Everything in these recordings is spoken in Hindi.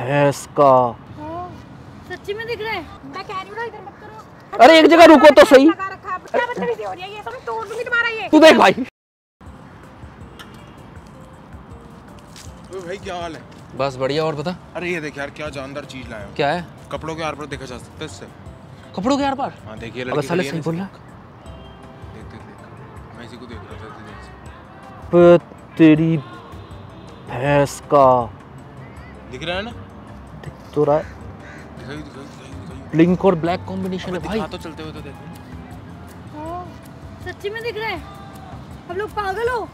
भैंस का। सच्ची में दिख रहा है? मैं कह रही हूँ ना इधर मत करो। अरे एक जगह रुको तो सही। क्या बदतमीजी हो रही है? ये सब तोड़ दूंगी तुम्हारा ये। तू देख भाई। भाई क्या हाल है? बस बढ़िया। और बता। अरे ये देख यार क्या जानदार चीज लाया हूं। क्या है? कपड़ों के आर पार देखा जा सकता है इससे। कपड़ों के आर पार? हाँ देखिए अबे साले सही बोल रहा। देख देख देख मैं इसी को देख रहा था। देख तेरी भैंस का। दिख रहा है ना? दिख तो रहा है। दिखाई पिंक और ब्लैक कॉम्बिनेशन है भाई। तो चलते हुए तो देखो। सच्ची में दिख रहा है? हम लोग पागल हो?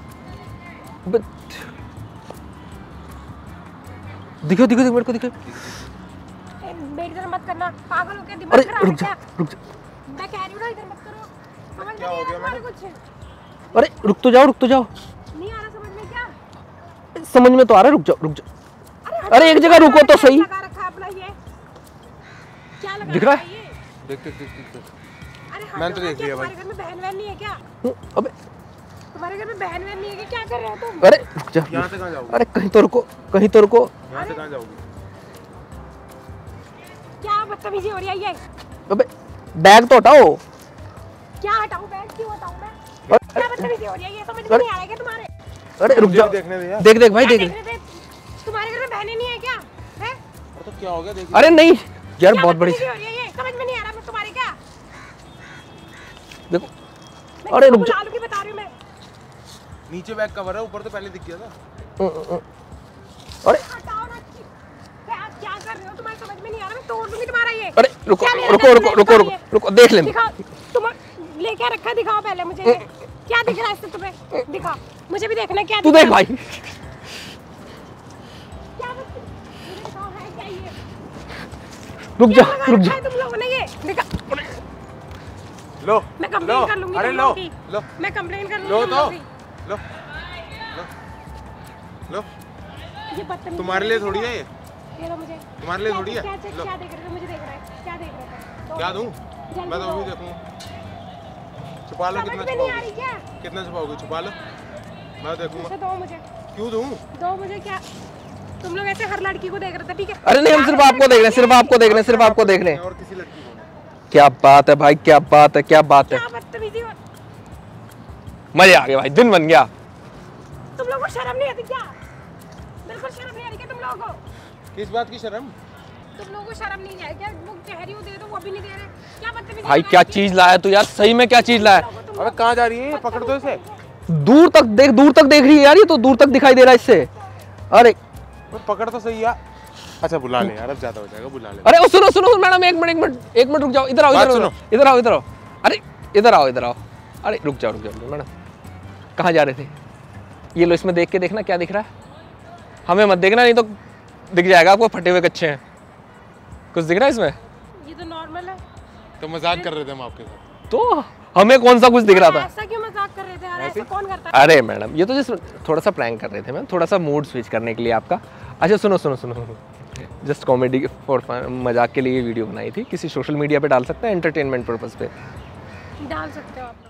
दिखो दिखो मेरे को दिखो। इधर मत करना, पागल हो क्या? दिमाग खराब है क्या? रुक जा। मैं कह रही हूँ ना इधर मत करो। समझ क्या हो गया मैंने? कुछ अरे रुक तो जाओ नहीं आ रहा समझ में क्या? समझ में तो आ रहा है। रुक जाओ। अरे एक जगह रुको तो सही। लगा रखा है अपना ये क्या लगा दिख रहा है? ये? देख अरे मैंने तो देख लिया भाई। तुम्हारे घर में बहन वहन नहीं है क्या? अबे तुम्हारे घर में बहन वहन नहीं है क्या? क्या कर रहे हो तुम? अरे रुक जा। यहाँ से कहाँ जाओगे? अरे कहीं तो रुको। यहाँ से कहाँ जाओगे? क्या बदतमीजी हो रही है ये? अबे बैग तो हटाओ। क्या हटाऊं? बैग क्यों हटाऊं मैं? क्या बदतमीजी हो रही है ये? समझ में नहीं आ रहा है क्या तुम्हारे? अरे रुक जा। देखने दे यार। देख भाई देख। तुम्हारे घर में बहनें नहीं है क्या? हैं? तो क्या हो गया? देख। अरे नहीं यार बहुत बड़ी। हो रही है ये? समझ में नहीं आ रहा मैं तुम्हारे क्या? देखो। अरे रुक जा। की बता रही हूं मैं। नीचे बैग कवर है, ऊपर तो पहले दिख गया था। अरे हटाओ ना। क्या कर रहे हो? तुम्हारी समझ में नहीं आ रहा, मैं तोड़ दूंगी तुम्हारा ये। अरे रुको देख ले। दिखाओ तुम लेके रखा, दिखाओ पहले मुझे ये। क्या दिख रहा है इससे तुम्हें? दिखाओ मुझे भी देखना है क्या। तू देख भाई। क्या मुझे दिखाओ है क्या ये? रुक जा। तुम लोगों ने ये दिखा। लो मैं कंप्लेन कर लूंगी। अरे तुम लो लोगों की। लो मैं कंप्लेन कर लूंगी। लो तुम तो लोगों की। लो ये बदतमीजी तुम्हारे लिए थोड़ी है ये। ये लो मुझे। तुम्हारे लिए थोड़ी है। क्या देख रहे हो? मुझे देख रहा है। क्या देख रहे हो? क्या दूं? मैं तो वही देखूं। छुपा लो। कितना छुपाओगे? कितना छुपाओगे? छुपा लो, मैं देखूंगा। दो मुझे। क्यों दूं? दो मुझे। क्या तुम लोग ऐसे हर लड़की को देख रहे थे? ठीक है। अरे नहीं हम सिर्फ आपको देख रहे हैं। और किसी लड़की को नहीं। क्या बात है भाई, क्या बात है। क्या बदतमीजी हो? मजे आ गए भाई, दिन बन गया। तुम लोगों को शर्म नहीं आती क्या? बिल्कुल शर्म नहीं आ रही क्या तुम लोगों को? किस बात की शर्म? तुम लोगों को शर्म नहीं है क्या? वो कह रही हो दे दो, वो भी नहीं दे रहे। क्या बदतमीजी भाई क्या चीज लाया तू यार, सही में क्या चीज लाया? अबे कहाँ जा रही है? पकड़ दो इसे। दूर तक देख रही है यार, ये तो दूर तक दिखाई दे रहा है इससे। अरे पकड़ तो सही यार। अच्छा बुला ले यार, अब ज्यादा हो जाएगा, बुला ले। अरे सुनो मैडम, एक मिनट रुक जाओ। इधर आओ। अरे इधर आओ। अरे रुक जाओ मैडम, कहाँ जा रहे थे? ये लो, इसमें देख के देखना क्या दिख रहा है। हमें मत देखना, नहीं तो दिख जाएगा आपको फटे हुए कच्चे हैं। कुछ दिख रहा है इसमें? ये तो नॉर्मल है। तो मजाक कर रहे थे हम आपके साथ। तो हमें कौन सा कुछ दिख रहा था? ऐसा क्यों मजाक कर रहे थे यार? ऐसा कौन करता है? अरे मैडम ये तो जस्ट थोड़ा सा प्रैंक कर रहे थे मैम, थोड़ा सा मूड स्विच करने के लिए आपका। अच्छा सुनो जस्ट कॉमेडी फॉर मजाक के लिए ये वीडियो बनाई थी। किसी सोशल मीडिया पे डाल सकते हैं, एंटरटेनमेंट पर्पस पे डाल सकते हो आप।